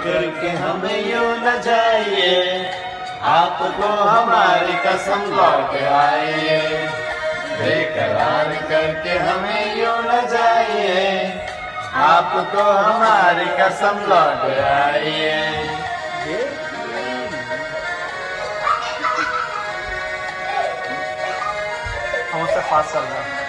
करके हमें यूं न जाइए, आपको हमारी कसम लौट आइए। बेकरार करके हमें यूं न जाइए, आपको हमारी कसम लौट आइए। हमसे फास्ट चल रहा है।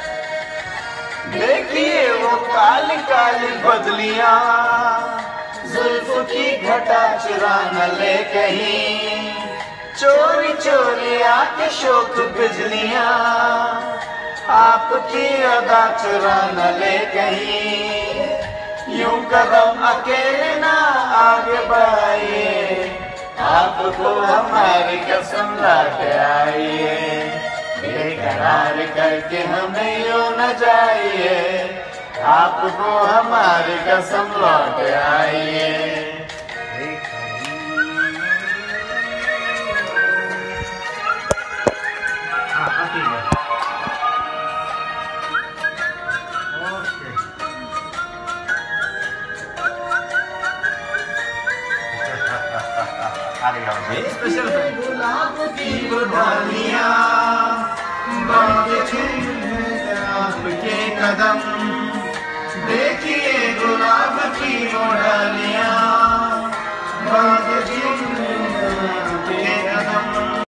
देखिए वो काली काली बदलियां, जुल्फ की घटा चुरा न ले कहीं, चोरी चोरी आके शोक बिजलियां, आपकी अदा चुरा न ले कहीं। यूं कदम अकेले ना आगे बढ़ाइए, आपको हमारी कसम लौट आइए। बेकरार करके हमें यूं न जाइए, आपको हमारी कसम लौट आइए। स्पेशल गुलाब की वो डालियां, बांके चूमे आपके कदम। देखिए गुलाब की वो डालियां,